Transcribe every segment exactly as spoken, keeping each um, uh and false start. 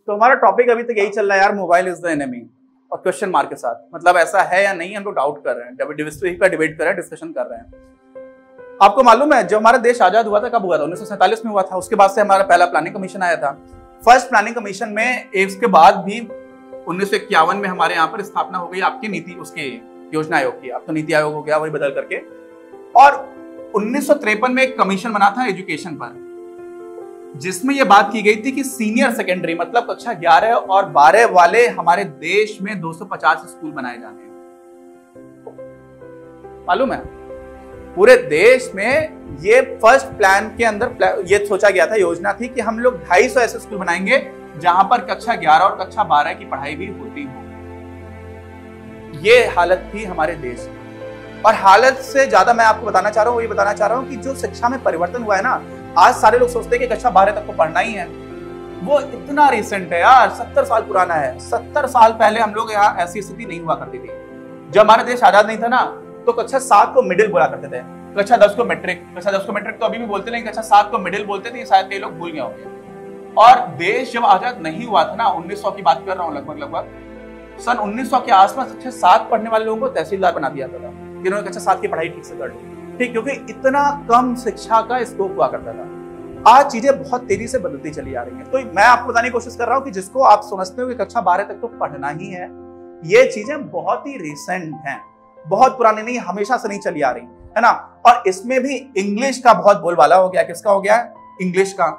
तो हमारा टॉपिक अभी तक यही चल रहा है यार, मोबाइल इज द एनिमी और क्वेश्चन मार्क के साथ। मतलब ऐसा है या नहीं, हम लोग डाउट कर रहे हैं, डिबेट कर रहे हैं, डिस्कशन कर रहे हैं। आपको मालूम है जब हमारा देश आजाद हुआ था, कब हुआ था? उन्नीस सौ सैंतालीस में हुआ था। उसके बाद से हमारा पहला प्लानिंग कमीशन आया था। फर्स्ट प्लानिंग कमीशन में इसके बाद भी उन्नीस सौ इक्यावन में हमारे यहाँ पर स्थापना हो गई आपकी नीति उसके योजना आयोग की। अब तो नीति आयोग हो गया, वही बदल करके। और उन्नीस सौ तिरपन में एक कमीशन बना था एजुकेशन पर, जिसमें यह बात की गई थी कि सीनियर सेकेंडरी मतलब कक्षा ग्यारह और बारह वाले हमारे देश में दो सौ पचास स्कूल बनाए जाने हैं। मालूम है पूरे देश में ये फर्स्ट प्लान के अंदर ये सोचा गया था, योजना थी कि हम लोग ढाई सौ ऐसे स्कूल बनाएंगे जहां पर कक्षा ग्यारह और कक्षा बारह की पढ़ाई भी होती हो। ये हालत थी हमारे देश की। और हालत से ज्यादा मैं आपको बताना चाह रहा हूँ, ये बताना चाह रहा हूँ कि जो शिक्षा में परिवर्तन हुआ है ना, आज सारे लोग सोचते हैं कि कक्षा बारह तक को पढ़ना ही है। वो इतना रिसेंट है यार, सत्तर साल पुराना है। सत्तर साल पहले हम लोग यहाँ ऐसी स्थिति नहीं हुआ करती थी। जब हमारा देश आजाद नहीं था ना, तो कक्षा सात को मिडिल बोला करते थे, कक्षा दस को मैट्रिक। कक्षा दस को मैट्रिक तो अभी भी बोलते नहीं, कक्षा सात को मिडिल बोलते थे। शायद कई लोग भूल गए होंगे। और देश जब आजाद नहीं हुआ था ना, उन्नीस सौ की बात कर रहा हूँ, लगभग लगभग सन उन्नीस सौ के आसपास कक्षा सात पढ़ने वाले लोगों को तहसीलदार बना दिया था, जिन्होंने कक्षा सात की पढ़ाई ठीक से कर ली। ठीक, क्योंकि इतना कम शिक्षा का स्कोप हुआ करता था। आज चीजें बहुत तेजी से बदलती चली आ रही हैं। तो मैं आपको बताने की कोशिश कर रहा हूं कि जिसको आप समझते हो कि कक्षा बारह तक तो पढ़ना ही है, ये चीजें बहुत ही रिसेंट हैं, बहुत पुरानी नहीं, हमेशा से नहीं चली आ रही है ना। और इसमें भी इंग्लिश का बहुत बोलबाला हो गया। किसका हो गया? इंग्लिश का।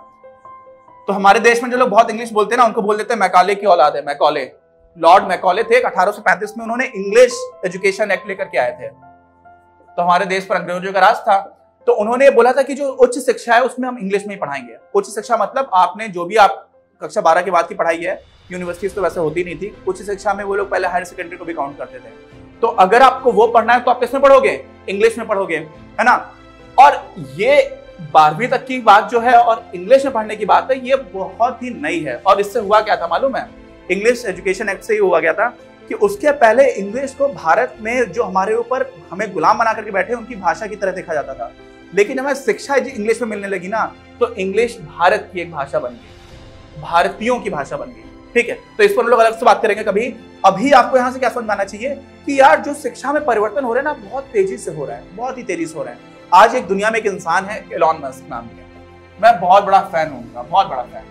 तो हमारे देश में जो लोग बहुत इंग्लिश बोलते हैं ना, उनको बोल देते हैं मैकाले की औलाद है। मैकाले, लॉर्ड मैकाले थे, अठारह सौ पैंतीस में उन्होंने इंग्लिश एजुकेशन एक्ट लेकर के आए थे। तो हमारे देश पर अंग्रेजों का राज था, तो उन्होंने बोला था कि जो उच्च शिक्षा है उसमें हम इंग्लिश में ही पढ़ाएंगे। उच्च शिक्षा मतलब आपने जो भी आप कक्षा बारह के बाद की पढ़ाई है, यूनिवर्सिटीज तो वैसे होती नहीं थी, उच्च शिक्षा में वो लोग पहले हायर सेकेंडरी को भी काउंट करते थे। तो अगर आपको वो पढ़ना है तो आप किसमें पढ़ोगे? इंग्लिश में पढ़ोगे, है ना। और ये बारहवीं तक की बात जो है और इंग्लिश में पढ़ने की बात है, ये बहुत ही नई है। और इससे हुआ क्या था मालूम है? इंग्लिश एजुकेशन एक्ट से ही हुआ गया था कि उसके पहले इंग्लिश को भारत में जो हमारे ऊपर हमें गुलाम बना करके बैठे उनकी भाषा की तरह देखा जाता था। लेकिन हमें शिक्षा इंग्लिश में मिलने लगी ना, तो इंग्लिश भारत की एक भाषा बन गई, भारतीयों की भाषा बन गई। ठीक है, तो इस पर हम लोग अलग से बात करेंगे कभी। अभी आपको यहाँ से क्या समझ में आना चाहिए कि यार जो शिक्षा में परिवर्तन हो रहा है ना, बहुत तेजी से हो रहा है, बहुत ही तेजी से हो रहा है। आज एक दुनिया में एक इंसान है एलॉन मस्क नाम के, मैं बहुत बड़ा फैन हूँ, बहुत बड़ा फैन।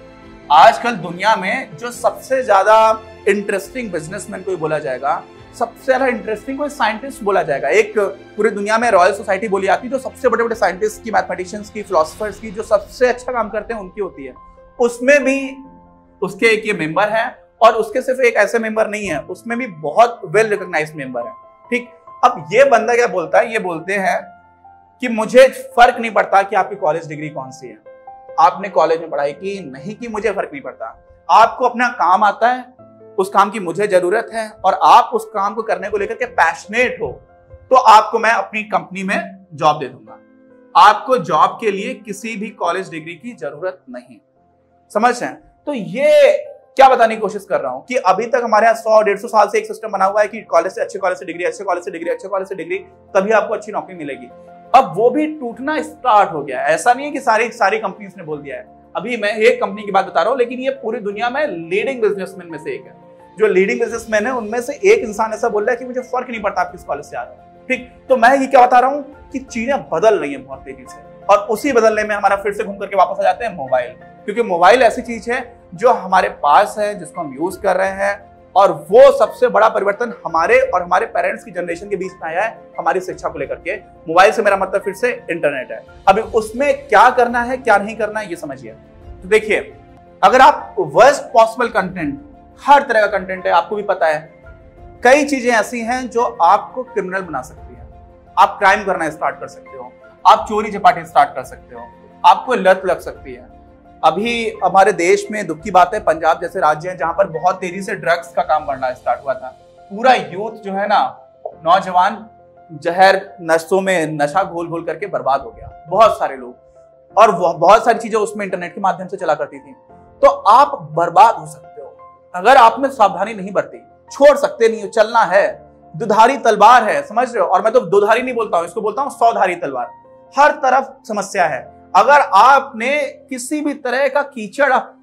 आजकल दुनिया में जो सबसे ज्यादा इंटरेस्टिंग बिजनेसमैन कोई बोला जाएगा, सबसे ज्यादा इंटरेस्टिंग कोई साइंटिस्ट बोला जाएगा, एक पूरी दुनिया में रॉयल सोसाइटी बोली जाती है, जो सबसे बड़े बड़े साइंटिस्ट की, मैथमेटिशियंस की, फिलोसफर्स की, जो सबसे अच्छा काम करते हैं उनकी होती है। उसमें भी उसके एक ये मेंबर है, और उसके सिर्फ एक ऐसे मेंबर नहीं है, उसमें भी बहुत वेल रिकॉग्नाइज्ड मेंबर है। ठीक, अब ये बंदा क्या बोलता है? ये बोलते हैं कि मुझे फर्क नहीं पड़ता कि आपकी कॉलेज डिग्री कौन सी है, आपने कॉलेज में पढ़ाई की नहीं की, मुझे फर्क नहीं पड़ता। आपको अपना काम आता है, उस काम की मुझे जरूरत है, और आप उस काम को करने को लेकर के पैशनेट हो, तो आपको मैं अपनी कंपनी में जॉब दे दूंगा। आपको जॉब के लिए किसी भी कॉलेज डिग्री की जरूरत नहीं। समझ रहे हैं? तो ये क्या बताने की कोशिश कर रहा हूं कि अभी तक हमारे यहाँ सौ डेढ़ सौ साल से एक सिस्टम बना हुआ है कि कॉलेज से अच्छे कॉलेज से डिग्री, अच्छे कॉलेज से डिग्री, अच्छे कॉलेज से डिग्री, तभी आपको अच्छी नौकरी मिलेगी। अब वो भी टूटना स्टार्ट हो गया है। ऐसा नहीं है कि सारी सारी कंपनीज ने बोल दिया है। अभी मैं एक कंपनी की बात बता रहा हूं, लेकिन ये पूरी दुनिया में लीडिंग बिजनेसमैन में से एक है। जो लीडिंग बिजनेसमैन है उनमें से एक इंसान ऐसा बोल रहा है कि मुझे फर्क नहीं पड़ता आप किस कॉलेज से आ रहे हो। ठीक, तो मैं ये क्या बता रहा हूँ कि चीजें बदल रही है बहुत तेजी से, और उसी बदलने में हमारा फिर से घूम करके वापस आ जाते हैं मोबाइल। क्योंकि मोबाइल ऐसी चीज है जो हमारे पास है, जिसको हम यूज कर रहे हैं, और वो सबसे बड़ा परिवर्तन हमारे और हमारे पेरेंट्स की जनरेशन के बीच में आया है हमारी शिक्षा को लेकर के। मोबाइल से मेरा मतलब फिर से इंटरनेट है। अभी उसमें क्या करना है क्या नहीं करना है ये समझिए। तो देखिए, अगर आप वर्स्ट पॉसिबल कंटेंट, हर तरह का कंटेंट है, आपको भी पता है कई चीजें ऐसी हैं जो आपको क्रिमिनल बना सकती है। आप क्राइम करना स्टार्ट कर सकते हो, आप चोरी चपाटी स्टार्ट कर सकते हो, आपको लत लग सकती है। अभी हमारे देश में दुख की बात है, पंजाब जैसे राज्य है जहां पर बहुत तेजी से ड्रग्स का काम बढ़ना स्टार्ट हुआ था। पूरा यूथ जो है ना, नौजवान जहर नशों में नशा घोल घोल करके बर्बाद हो गया, बहुत सारे लोग, और बहुत सारी चीजें उसमें इंटरनेट के माध्यम से चला करती थी। तो आप बर्बाद हो सकते हो अगर आपने सावधानी नहीं बरती। छोड़ सकते नहीं हो, चलना है, दुधारी तलवार है, समझ रहे हो। और मैं तो दुधारी नहीं बोलता हूं, इसको बोलता हूं सौधारी तलवार। हर तरफ समस्या है। अगर आपने किसी भी तरह का कीचड़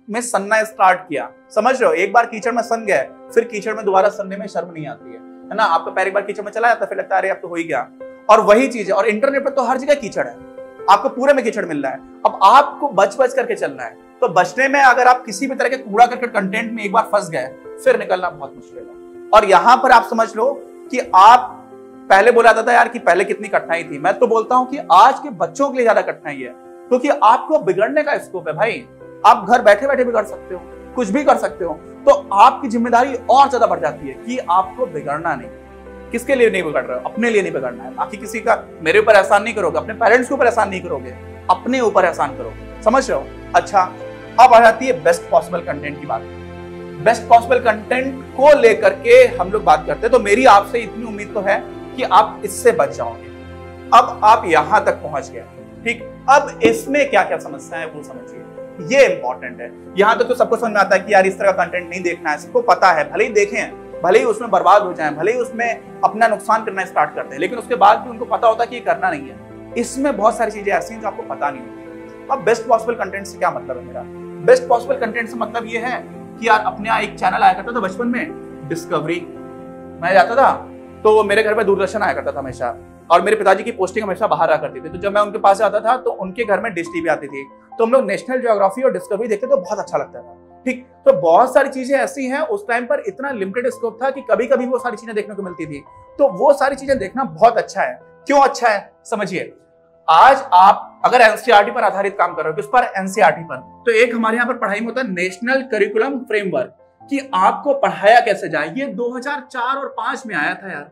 में सनना स्टार्ट किया, समझ रहे हो, एक बार कीचड़ में सन गए, फिर कीचड़ में दोबारा सनने में शर्म नहीं आती है, है ना। आपका पैर एक बार कीचड़ में चला जाता है, फिर लगता है अरे अब तो हो ही गया। और वही चीज है, और इंटरनेट पर तो हर जगह कीचड़ है, आपको पूरे में कीचड़ मिल रहा है। अब आपको बच बच करके चलना है, तो बचने में अगर आप किसी भी तरह के कूड़ा करकट कंटेंट में एक बार फंस गए, फिर निकलना बहुत मुश्किल है। और यहां पर आप समझ लो कि आप पहले बोला जाता था यार कि पहले कितनी कठिनाई थी, मैं तो बोलता हूं कि आज के बच्चों के लिए ज्यादा कठिनाई है, क्योंकि तो आपको बिगड़ने का स्कोप है भाई। आप घर बैठे बैठे बिगड़ सकते हो, कुछ भी कर सकते हो, तो आपकी जिम्मेदारी और ज्यादा बढ़ जाती है कि आपको बिगड़ना नहीं। किसके लिए नहीं बिगड़ रहे हो? अपने लिए नहीं बिगड़ना है, बाकी किसी का मेरे ऊपर एहसान नहीं करोगे, अपने पेरेंट्स के ऊपर एहसान नहीं करोगे, अपने ऊपर एहसान करोगे, समझ रहे हो। अच्छा, अब आ जाती है बेस्ट पॉसिबल कंटेंट की बात। बेस्ट पॉसिबल कंटेंट को लेकर के हम लोग बात करते हैं, तो मेरी आपसे इतनी उम्मीद तो है कि आप इससे बच जाओगे। अब आप यहां तक पहुंच गए, ठीक, अब इसमें क्या क्या समस्या है वो समझिए, ये इंपॉर्टेंट है। यहां तक तो सबको समझ में आता है कि यार इस तरह का कंटेंट नहीं देखना है, सबको पता है, भले ही देखें, भले ही उसमें बर्बाद हो जाएं, भले ही उसमें अपना नुकसान करना स्टार्ट करते हैं, लेकिन उसके बाद भी उनको पता होता है कि ये करना नहीं है। इसमें बहुत सारी चीजें ऐसी हैं जो आपको पता नहीं होती। अब बेस्ट पॉसिबल कंटेंट से क्या मतलब है मेरा? बेस्ट पॉसिबल कंटेंट से मतलब ये है कि यार अपने यहाँ एक चैनल आया करता था बचपन में, डिस्कवरी। मैं जाता था तो मेरे घर में दूरदर्शन आया करता था हमेशा, और मेरे पिताजी की पोस्टिंग हमेशा बाहर आ करती थी, तो जब मैं उनके पास जाता था तो उनके घर में डिश टीवी आती थी, तो हम लोग नेशनल ज्योग्राफी और डिस्कवरी देखते तो बहुत अच्छा लगता था, ठीक। तो बहुत सारी चीजें ऐसी हैं, उस टाइम पर इतना लिमिटेड स्कोप था कि कभी कभी वो सारी चीजें देखने को मिलती थी, तो वो सारी चीजें देखना बहुत अच्छा है। क्यों अच्छा है समझिए। आज आप अगर एनसीईआरटी पर आधारित काम कर रहे हो, किस पर? एनसीईआरटी पर, तो एक हमारे यहाँ पर पढ़ाई में होता है नेशनल करिकुलम फ्रेमवर्क, कि आपको पढ़ाया कैसे जाए। ये दो हज़ार चार और पांच में आया था यार,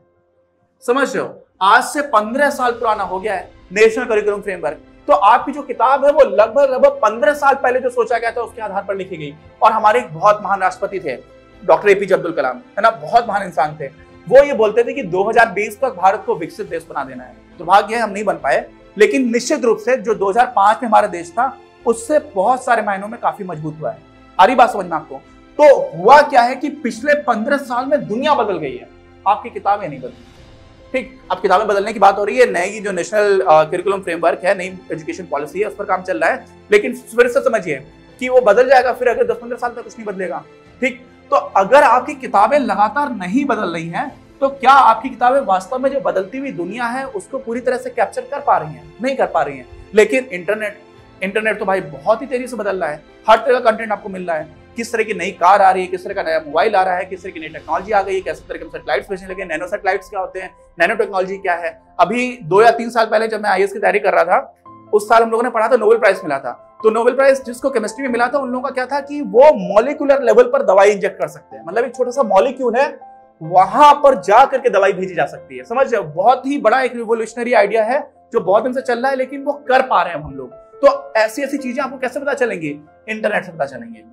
समझ रहे हो, आज से पंद्रह साल पुराना हो गया है नेशनल करिकुलम फ्रेमवर्क। तो आपकी जो किताब है वो लगभग लगभग पंद्रह साल पहले जो सोचा गया था उसके आधार पर लिखी गई। और हमारे एक बहुत महान राष्ट्रपति थे डॉक्टर एपीजे अब्दुल कलाम, है ना, बहुत महान इंसान थे। वो ये बोलते थे कि दो हज़ार बीस तक भारत को विकसित देश बना देना है। दुर्भाग्य है हम नहीं बन पाए, लेकिन निश्चित रूप से जो दो हज़ार पांच में हमारा देश था उससे बहुत सारे मायनों में काफी मजबूत हुआ है। आ रही बात समझना आपको? तो हुआ क्या है कि पिछले पंद्रह साल में दुनिया बदल गई है, आपकी किताबें नहीं बदली, ठीक। अब किताबें बदलने की बात हो रही है, नई जो नेशनल करिकुलम फ्रेमवर्क है, नई एजुकेशन पॉलिसी है, उस पर काम चल रहा है, लेकिन फिर से समझिए कि वो बदल जाएगा, फिर अगर दस पंद्रह साल तक कुछ नहीं बदलेगा, ठीक। तो अगर आपकी किताबें लगातार नहीं बदल रही हैं, तो क्या आपकी किताबें वास्तव में जो बदलती हुई दुनिया है उसको पूरी तरह से कैप्चर कर पा रही हैं? नहीं कर पा रही हैं। लेकिन इंटरनेट इंटरनेट तो भाई बहुत ही तेजी से बदल रहा है, हर तरह का कंटेंट आपको मिल रहा है, किस तरह की नई कार आ रही है, किस तरह का नया मोबाइल आ रहा है, किस तरह की नई टेक्नोलॉजी आ गई है, कैसे तरह के सैटेलाइट्स भेजने लगे, नैनो सैटेलाइट्स क्या होते हैं, नैनो टेक्नोलॉजी क्या है। अभी दो या तीन साल पहले जब मैं आईएएस की तैयारी कर रहा था, उस साल हम लोगों ने पढ़ा था, नोबेल प्राइज मिला था। तो नोबेल प्राइज जिसको केमिस्ट्री में मिला था, उन लोगों का क्या था कि वो मॉलिक्यूलर लेवल पर दवाई इंजेक्ट कर सकते हैं, मतलब एक छोटा सा मॉलिक्यूल है, वहां पर जा करके दवाई भेजी जा सकती है। समझ रहे हो, बहुत ही बड़ा एक रिवोल्यूशनरी आइडिया है जो बहुत दिन से चल रहा है, लेकिन वो कर पा रहे हैं हम लोग। तो ऐसी ऐसी चीजें आपको कैसे पता चलेंगी? इंटरनेट से पता चलेंगे,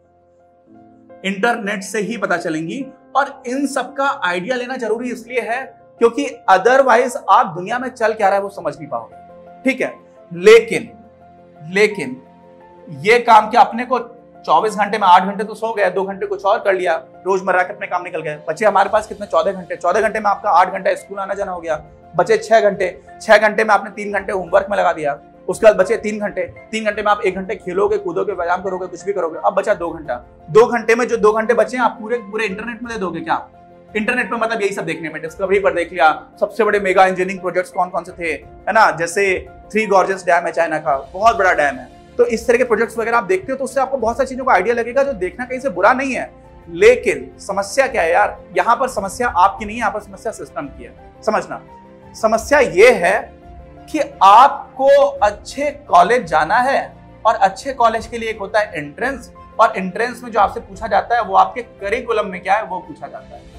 इंटरनेट से ही पता चलेंगी। और इन सब का आइडिया लेना जरूरी इसलिए है क्योंकि अदरवाइज आप दुनिया में चल क्या रहा है वो समझ नहीं पाओगे, ठीक है। लेकिन लेकिन ये काम क्या अपने को चौबीस घंटे में आठ घंटे तो सो गए, दो घंटे कुछ और कर लिया, रोजमर्रा के अपने काम निकल गए, बचे हमारे पास कितने? चौदह घंटे। चौदह घंटे में आपका आठ घंटा स्कूल आना जाना हो गया, बचे छह घंटे। छह घंटे में आपने तीन घंटे होमवर्क में लगा दिया, उसके बाद बचे तीन घंटे। तीन घंटे में आप एक घंटे खेलोगे, कूदोगे, व्यायाम करोगे, कुछ भी करोगे, अब बचा दो घंटा। दो घंटे में जो दो घंटे बचे आप पूरे पूरे इंटरनेट में दे दोगे क्या? इंटरनेट में मतलब यही सब देखने में, डिस्कवरी पर देख लिया, सबसे बड़े मेगा इंजीनियरिंग प्रोजेक्ट्स कौन कौन से थे, है ना, जैसे थ्री गॉर्जियस डैम है चाइना का, बहुत बड़ा डैम है। तो इस तरह के प्रोजेक्ट्स वगैरह आप देखते हो तो उससे आपको बहुत सारी चीजों का आइडिया लगेगा, जो देखना कहीं से बुरा नहीं है। लेकिन समस्या क्या है यार, यहाँ पर समस्या आपकी नहीं है, यहाँ पर समस्या सिस्टम की है। समझना, समस्या ये है कि आपको अच्छे कॉलेज जाना है, और अच्छे कॉलेज के लिए एक होता है एंट्रेंस, और एंट्रेंस में जो आपसे पूछा जाता है वो आपके करिकुलम में क्या है वो पूछा जाता है।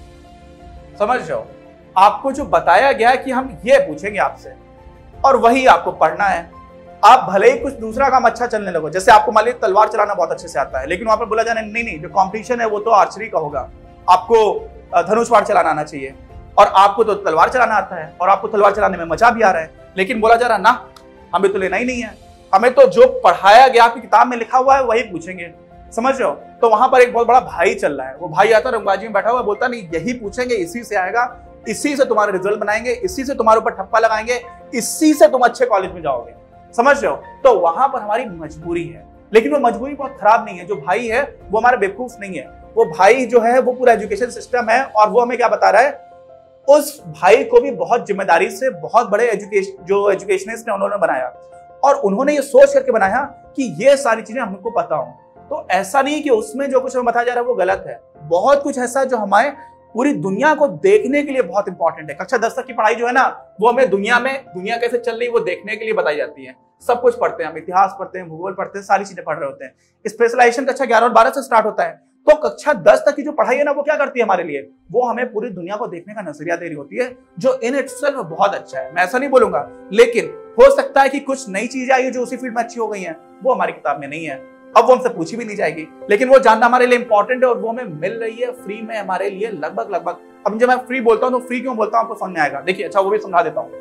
समझ रहे हो, आपको जो बताया गया है कि हम ये पूछेंगे आपसे, और वही आपको पढ़ना है। आप भले ही कुछ दूसरा काम अच्छा चलने लगो, जैसे आपको मान लीजिए तलवार चलाना बहुत अच्छे से आता है, लेकिन वहां पर बोला जाना नहीं नहीं जो कॉम्पिटिशन है वो तो आर्चरी का होगा, आपको धनुष-बाण चलाना आना चाहिए, और आपको तो तलवार चलाना आता है, और आपको तलवार चलाने में मजा भी आ रहा है, लेकिन बोला जा रहा ना हमें तो लेना ही नहीं है, हमें तो जो पढ़ाया गया आपकी किताब में लिखा हुआ है वही पूछेंगे। समझ रहे हो, तो वहां पर एक बहुत बड़ा भाई चल रहा है, वो भाई आता रंगबाजी में बैठा हुआ बोलता नहीं यही पूछेंगे, इसी से आएगा, इसी से तुम्हारे रिजल्ट बनाएंगे, इसी से तुम्हारे ऊपर ठप्पा लगाएंगे, इसी से तुम अच्छे कॉलेज में जाओगे। समझ रहे हो, तो वहां पर हमारी मजबूरी है, लेकिन वो मजबूरी बहुत खराब नहीं है। जो भाई है वो हमारा बेवकूफ नहीं है, वो भाई जो है वो पूरा एजुकेशन सिस्टम है, और वो हमें क्या बता रहा है, उस भाई को भी बहुत जिम्मेदारी से बहुत बड़े एजुकेशन जो एजुकेशनिस्ट ने उन्होंने बनाया, और उन्होंने ये सोच करके बनाया कि ये सारी चीजें हमको पता हो। तो ऐसा नहीं कि उसमें जो कुछ हमें बताया जा रहा है वो गलत है, बहुत कुछ ऐसा जो हमारे पूरी दुनिया को देखने के लिए बहुत इंपॉर्टेंट है। कक्षा दस तक की पढ़ाई जो है ना, वो हमें दुनिया में दुनिया कैसे चल रही है वो देखने के लिए बताई जाती है। सब कुछ पढ़ते हैं हम, इतिहास पढ़ते हैं, भूगोल पढ़ते हैं, सारी चीजें पढ़ रहे होते हैं। स्पेशलाइजेशन कक्षा ग्यारह और बारह से स्टार्ट होता है। तो कक्षा दस तक की जो पढ़ाई है ना, वो क्या करती है हमारे लिए, वो हमें पूरी दुनिया को देखने का नजरिया दे रही होती है, जो इन इटसेल्फ बहुत अच्छा है। मैं ऐसा नहीं बोलूंगा, लेकिन हो सकता है कि कुछ नई चीजें आई जो उसी फील्ड में अच्छी हो गई हैं, वो हमारी किताब में नहीं है, अब वो हमसे पूछी भी नहीं जाएगी, लेकिन वो जानना हमारे लिए इंपॉर्टेंट है और वो हमें मिल रही है फ्री में हमारे लिए लगभग लगभग। अब जब मैं फ्री बोलता हूँ तो फ्री क्यों बोलता हूँ आपको समझ में आएगा। देखिए, अच्छा वो भी समझा देता हूँ।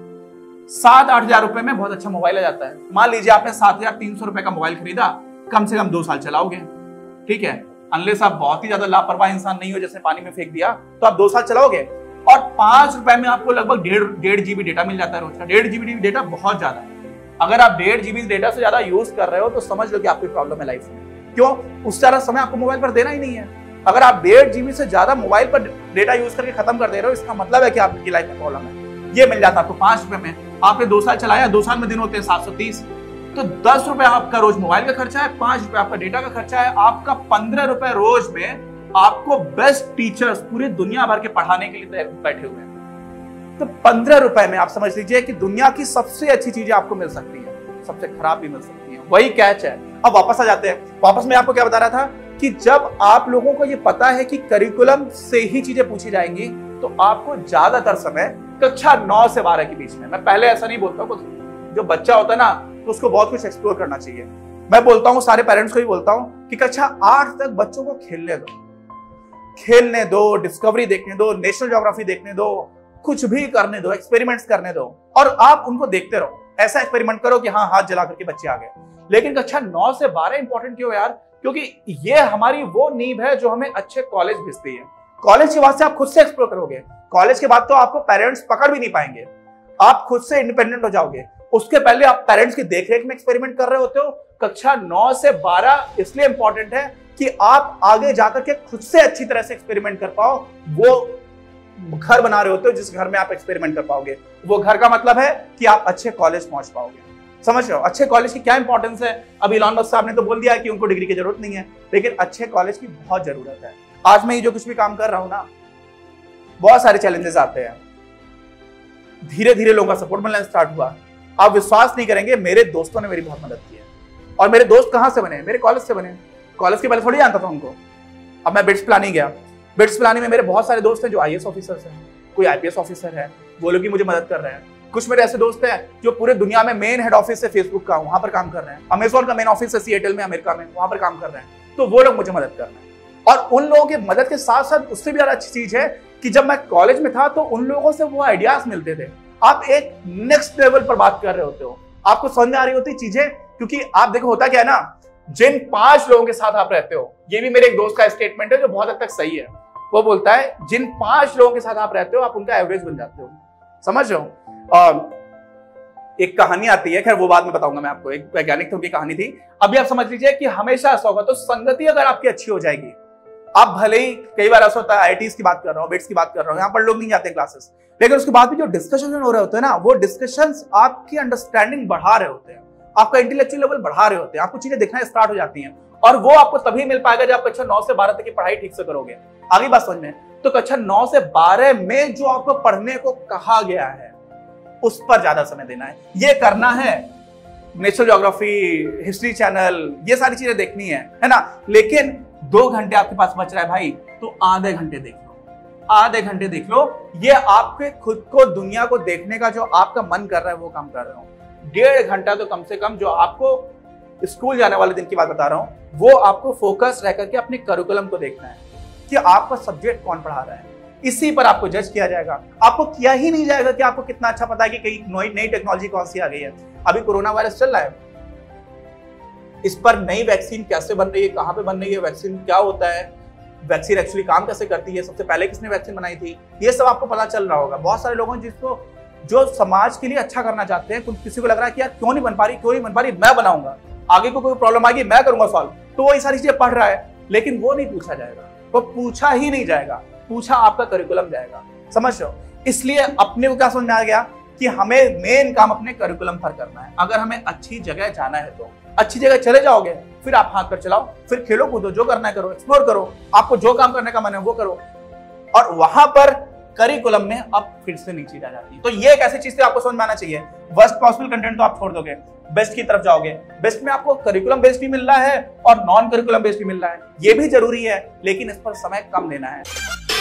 सात आठ हजार रुपए में बहुत अच्छा मोबाइल आ जाता है। मान लीजिए आपने सात हजार तीन सौ रुपए का मोबाइल खरीदा, कम से कम दो साल चलाओगे, ठीक है, अनलेस आप बहुत ही ज्यादा लापरवाह इंसान नहीं हो जैसे पानी में फेंक दिया, तो आप दो साल चलाओगे। और पांच रुपए में आपको लगभग डेढ़ डेढ़ जीबी डेटा मिल जाता है रोज का। डेढ़ जीबी डेटा बहुत ज्यादा है। अगर आप डेढ़ जीबी डेटा से ज्यादा यूज कर रहे हो तो समझ लो कि आपकी प्रॉब्लम है लाइफ में। क्यों? उस सारा समय आपको मोबाइल पर देना ही नहीं है। अगर आप डेढ़ जीबी से ज्यादा मोबाइल पर डेटा यूज करके खत्म कर दे रहे हो, इसका मतलब है कि आपकी लाइफ में प्रॉब्लम है। ये मिल जाता है आपको पांच रुपए में। आपने दो साल चलाया, दो साल में दिन होते हैं सात सौ तीस, तो दस रुपए आपका रोज मोबाइल का खर्चा है, पांच रुपए आपका डेटा का खर्चा है, आपका पंद्रह रुपए रोज में आपको बेस्ट टीचर्स पूरी दुनिया भर के पढ़ाने के लिए बैठे हुए हैं। तो पंद्रह रुपए में आप समझ लीजिए कि दुनिया की सबसे अच्छी चीजें आपको मिल सकती है, सबसे खराब भी मिल सकती है। वही कैच है। अब वापस आ जाते हैं। वापस मैं आपको क्या बता रहा था कि जब आप लोगों को ये पता है कि करिकुलम से ही चीजें पूछी जाएंगी, तो आपको ज्यादातर समय कक्षा नौ से बारह के बीच में, मैं पहले ऐसा नहीं बोलता हूँ, जो बच्चा होता है ना तो उसको बहुत कुछ एक्सप्लोर करना चाहिए। मैं बोलता हूँ, सारे पेरेंट्स को भी बोलता हूँ कि कक्षा आठ तक बच्चों को खेलने दो, खेलने दो, डिस्कवरी देखने दो, नेशनल ज्योग्राफी देखने दो, कुछ भी करने दो, एक्सपेरिमेंट्स करने दो, और आप उनको देखते रहो। ऐसा एक्सपेरिमेंट करो कि हाँ, हाथ जला करके बच्चे आ गए। लेकिन कक्षा नौ से बारह इंपॉर्टेंट क्यों यार? क्योंकि ये हमारी वो नींव है जो हमें अच्छे कॉलेज भेजती है। कॉलेज के बाद से आप खुद से एक्सप्लोर करोगे। कॉलेज के बाद तो आपको पेरेंट्स पकड़ भी नहीं पाएंगे, आप खुद से इंडिपेंडेंट हो जाओगे। उसके पहले आप पेरेंट्स की देखरेख में एक्सपेरिमेंट कर रहे होते हो। कक्षा नौ से बारह इसलिए इंपॉर्टेंट है कि आप आगे जाकर के खुद से अच्छी तरह से एक्सपेरिमेंट कर पाओ। वो घर बना रहे होते हो जिस घर में आप एक्सपेरिमेंट कर पाओगे। वो घर का मतलब है कि आप अच्छे कॉलेज पहुंच पाओगे। समझ रहे हो अच्छे कॉलेज की क्या इंपॉर्टेंस है? अब इलॉन मस्क साहब ने तो बोल दिया कि उनको डिग्री की जरूरत नहीं है, लेकिन अच्छे कॉलेज की बहुत जरूरत है। आज मैं ये जो कुछ भी काम कर रहा हूं ना, बहुत सारे चैलेंजेस आते हैं। धीरे धीरे लोगों का सपोर्ट मिलना स्टार्ट हुआ। आप विश्वास नहीं करेंगे, मेरे दोस्तों ने मेरी बहुत मदद की है। और मेरे दोस्त कहां से बने? मेरे कॉलेज से बने। कॉलेज के पहले थोड़ी जानता था उनको। अब मैं बिट्स प्लानिंग गया, बिट्स प्लानिंग में मेरे बहुत सारे दोस्त हैं जो आई ए एस ऑफिसर्स हैं, कोई आई पी एस ऑफिसर है, वो लोग भी मुझे मदद कर रहे हैं। कुछ मेरे ऐसे दोस्त हैं जो पूरे दुनिया में मेन हेड ऑफिस है फेसबुक का, वहां पर काम कर रहे हैं। अमेजोन का मेन ऑफिस है सिएटल में, अमेरिका में, वहां पर काम कर रहे हैं। तो वो लोग मुझे मदद कर रहे हैं। और उन लोगों की मदद के साथ साथ उससे भी ज्यादा अच्छी चीज है कि जब मैं कॉलेज में था तो उन लोगों से वो आइडियाज मिलते थे। आप एक नेक्स्ट लेवल पर बात कर रहे होते हो, आपको समझ में आ रही होती चीजें। क्योंकि आप देखो होता क्या है ना, जिन पांच लोगों के साथ आप रहते हो, ये भी मेरे एक दोस्त का स्टेटमेंट है जो बहुत हद तक सही है। वो बोलता है जिन पांच लोगों के साथ आप रहते हो आप उनका एवरेज बन जाते हो। समझ रहे हो? और एक कहानी आती है, खैर वो बाद में बताऊंगा मैं आपको। एक वैज्ञानिक थे, उनकी कहानी थी। अभी आप समझ लीजिए कि हमेशा ऐसा होगा, तो संगति अगर आपकी अच्छी हो जाएगी, आप भले ही कई बार ऐसा होता है, आई आई टीज़ की बात कर रहा हूँ, बिट्स की बात कर रहा हूँ, यहाँ पर लोग नहीं जाते क्लासेस, लेकिन उसके बाद भी जो डिस्कशन हो रहे होते हैं ना, वो डिस्कशंस आपकी अंडरस्टैंडिंग बढ़ा रहे होते हैं, आपका इंटेलेक्चुअल लेवल बढ़ा रहे होते हैं, आपको चीजें देखना स्टार्ट हो जाती हैं। और वो आपको तभी मिल पाएगा जब आप कक्षा नौ से बारह तक की पढ़ाई ठीक से करोगे। आगे बात समझ में? तो कक्षा नौ से बारह में जो आपको पढ़ने को कहा गया है उस पर ज्यादा समय देना है। ये करना है, नेशनल ज्योग्राफी, हिस्ट्री चैनल, ये सारी चीजें देखनी है, है ना। लेकिन दो घंटे आपके पास बच रहा है भाई, तो आधे घंटे देख लो, आधे घंटे देख लो। ये आपके खुद को, दुनिया को देखने का जो आपका मन कर रहा है वो काम कर रहे हो। डेढ़ घंटा तो कम से कम, जो आपको स्कूल जाने वाले दिन की बात बता रहा हूं, वो आपको फोकस रह करके अपने करिकुलम को देखना है कि आपका सब्जेक्ट कौन पढ़ा रहा है। इसी पर आपको जज किया जाएगा। आपको किया ही नहीं जाएगा कि आपको कितना अच्छा पता है कि कई नई टेक्नोलॉजी कौन सी आ गई है। अभी कोरोना वायरस चल रहा है, इस पर नई वैक्सीन कैसे बन रही है, कहां पे बन रही है, वैक्सीन क्या होता है, वैक्सीन एक्चुअली काम कैसे करती है, सबसे पहले किसने वैक्सीन बनाई थी, ये सब आपको पता चल रहा होगा। बहुत सारे लोगों जिसको जो समाज के लिए अच्छा करना चाहते हैं, किसी को लग रहा है कि यार क्यों नहीं बन पा रही, क्यों नहीं बन पा रही, मैं बनाऊंगा, आगे को कोई प्रॉब्लम आएगी मैं करूंगा सॉल्व, तो वो ये सारी चीजें पढ़ रहा है, लेकिन वो नहीं पूछा जाएगा, वो पूछा ही नहीं जाएगा, पूछा आपका करिकुलम जाएगा। समझ रहे हो? इसलिए अपने को क्या समझ में आ गया कि हमें मेन काम अपने करिकुलम पर करना है। अगर हमें अच्छी जगह जाना है तो अच्छी जगह चले जाओगे, फिर आप हाथ पर चलाओ, फिर खेलो कूदो, जो करना है करो, एक्सप्लोर करो, आपको जो काम करने का मन है वो करो, और वहां पर करिकुलम में अब फिर से नई चीज आ जाती है। तो ये एक ऐसी चीज थी आपको समझ में आना चाहिए। वर्स्ट पॉसिबल कंटेंट तो आप छोड़ दोगे, बेस्ट की तरफ जाओगे। बेस्ट में आपको करिकुलम बेस्ड भी मिल रहा है और नॉन करिकुलम बेस्ड भी मिल रहा है, ये भी जरूरी है, लेकिन इस पर समय कम देना है।